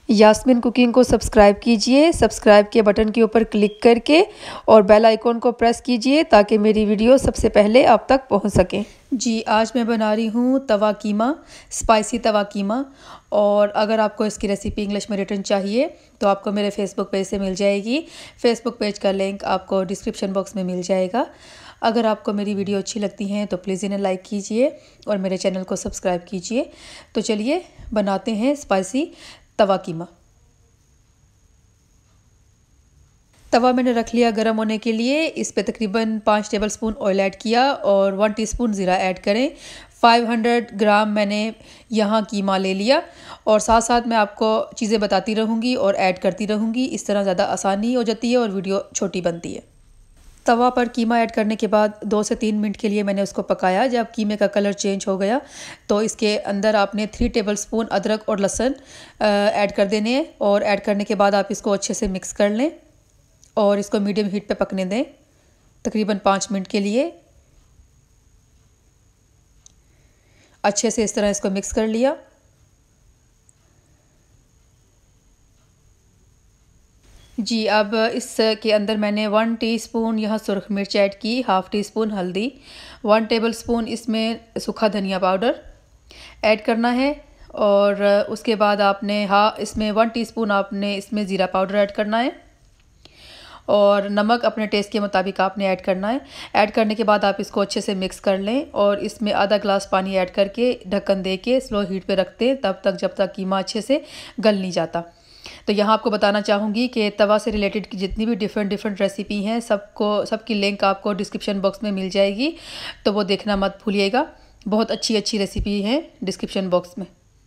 Yasmin cooking को subscribe कीजिए। Subscribe के बटन के ऊपर क्लिक करके और बेल आइकॉन को प्रेस कीजिए ताकि मेरी वीडियो सबसे पहले आप तक पहुंच सके। जी, आज मैं बना रही हूँ तवा कीमा, स्पाइसी तवा कीमा। और अगर आपको इसकी रेसिपी इंग्लिश में रिटन चाहिए तो आपको मेरे फेसबुक पेज से मिल जाएगी। फेसबुक पेज का लिंक आपको डिस्क्रिप्शन बॉक्स में मिल जाएगा। अगर आपको मेरी वीडियो अच्छी लगती हैं तो प्लीज़ इन्हें लाइक कीजिए और मेरे चैनल को सब्सक्राइब कीजिए। तो चलिए बनाते हैं स्पाइसी तवा कीमा। तवा मैंने रख लिया गर्म होने के लिए। इस पे तकरीबन 5 टेबलस्पून ऑयल ऐड किया और 1 टीस्पून ज़ीरा ऐड करें। 500 ग्राम मैंने यहाँ कीमा ले लिया और साथ साथ मैं आपको चीज़ें बताती रहूँगी और ऐड करती रहूँगी। इस तरह ज़्यादा आसानी हो जाती है और वीडियो छोटी बनती है। तवा पर कीमा ऐड करने के बाद 2 से 3 मिनट के लिए मैंने उसको पकाया। जब कीमे का कलर चेंज हो गया तो इसके अंदर आपने 3 टेबलस्पून अदरक और लहसुन ऐड कर देने हैं और ऐड करने के बाद आप इसको अच्छे से मिक्स कर लें और इसको मीडियम हीट पे पकने दें तकरीबन 5 मिनट के लिए। अच्छे से इस तरह इसको मिक्स कर लिया। जी, अब इसके अंदर मैंने 1 टीस्पून यहाँ सुरख मिर्च ऐड की, हाफ़ टी स्पून हल्दी, 1 टेबलस्पून इसमें सूखा धनिया पाउडर ऐड करना है। और उसके बाद आपने इसमें 1 टीस्पून आपने इसमें ज़ीरा पाउडर ऐड करना है और नमक अपने टेस्ट के मुताबिक आपने ऐड करना है। ऐड करने के बाद आप इसको अच्छे से मिक्स कर लें और इसमें आधा ग्लास पानी ऐड करके ढक्कन दे के स्लो हीट पे रखते हैं तब तक जब तक कीमा अच्छे से गल नहीं जाता। तो यहाँ आपको बताना चाहूँगी कि तवा से रिलेटेड की जितनी भी डिफरेंट रेसिपी हैं सबकी लिंक आपको डिस्क्रिप्शन बॉक्स में मिल जाएगी, तो वो देखना मत भूलिएगा। बहुत अच्छी रेसिपी हैं डिस्क्रिप्शन बॉक्स में।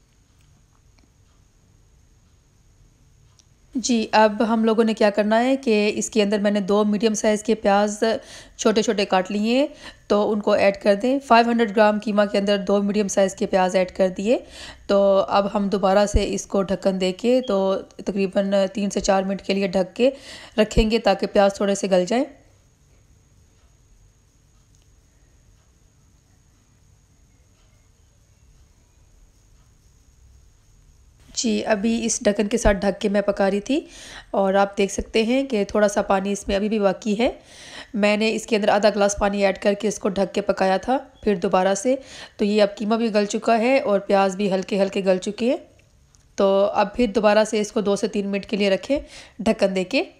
जी, अब हम लोगों ने क्या करना है कि इसके अंदर मैंने 2 मीडियम साइज़ के प्याज छोटे छोटे काट लिए तो उनको ऐड कर दें। 500 ग्राम कीमा के अंदर 2 मीडियम साइज़ के प्याज ऐड कर दिए। तो अब हम दोबारा से इसको ढक्कन दे के तो तकरीबन 3 से 4 मिनट के लिए ढक के रखेंगे ताकि प्याज थोड़े से गल जाएँ। जी, अभी इस ढक्कन के साथ ढक के मैं पका रही थी और आप देख सकते हैं कि थोड़ा सा पानी इसमें अभी भी बाकी है। मैंने इसके अंदर आधा ग्लास पानी ऐड करके इसको ढक के पकाया था फिर दोबारा से। तो ये अब कीमा भी गल चुका है और प्याज भी हल्के हल्के गल चुके हैं। तो अब फिर दोबारा से इसको 2 से 3 मिनट के लिए रखें ढक्कन दे के।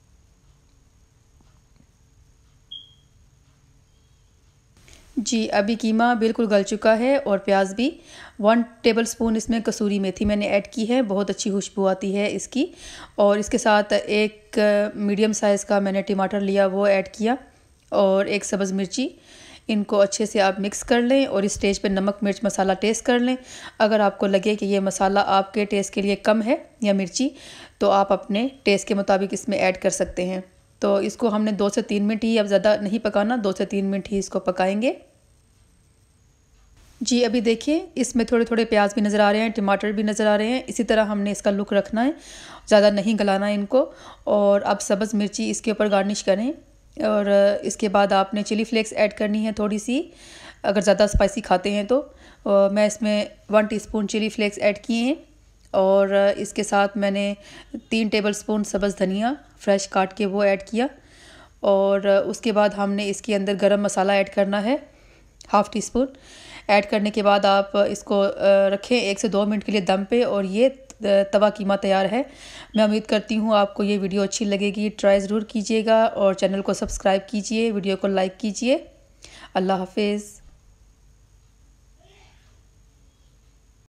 जी, अभी कीमा बिल्कुल गल चुका है और प्याज भी। 1 टेबलस्पून इसमें कसूरी मेथी मैंने ऐड की है, बहुत अच्छी खुशबू आती है इसकी। और इसके साथ एक मीडियम साइज़ का मैंने टमाटर लिया, वो ऐड किया और 1 सब्ज़ मिर्ची। इनको अच्छे से आप मिक्स कर लें और इस स्टेज पे नमक मिर्च मसाला टेस्ट कर लें। अगर आपको लगे कि ये मसाला आपके टेस्ट के लिए कम है या मिर्ची, तो आप अपने टेस्ट के मुताबिक इसमें ऐड कर सकते हैं। तो इसको हमने 2 से 3 मिनट ही, अब ज़्यादा नहीं पकाना, 2 से 3 मिनट ही इसको पकाएंगे। जी, अभी देखिए इसमें थोड़े थोड़े प्याज भी नज़र आ रहे हैं, टमाटर भी नज़र आ रहे हैं। इसी तरह हमने इसका लुक रखना है, ज़्यादा नहीं गलाना है इनको। और अब सब्ज़ मिर्ची इसके ऊपर गार्निश करें और इसके बाद आपने चिली फ्लेक्स ऐड करनी है थोड़ी सी, अगर ज़्यादा स्पाइसी खाते हैं तो। मैं इसमें 1 टीस्पून चिली फ्लेक्स ऐड किए हैं और इसके साथ मैंने 3 टेबलस्पून सब्ज़ धनिया फ्रेश काट के वो ऐड किया। और उसके बाद हमने इसके अंदर गरम मसाला ऐड करना है, हाफ़ टी स्पून। ऐड करने के बाद आप इसको रखें 1 से 2 मिनट के लिए दम पे और ये तवा कीमा तैयार है। मैं उम्मीद करती हूँ आपको ये वीडियो अच्छी लगेगी। ट्राई ज़रूर कीजिएगा और चैनल को सब्सक्राइब कीजिए, वीडियो को लाइक कीजिए। अल्लाह हाफ़िज़।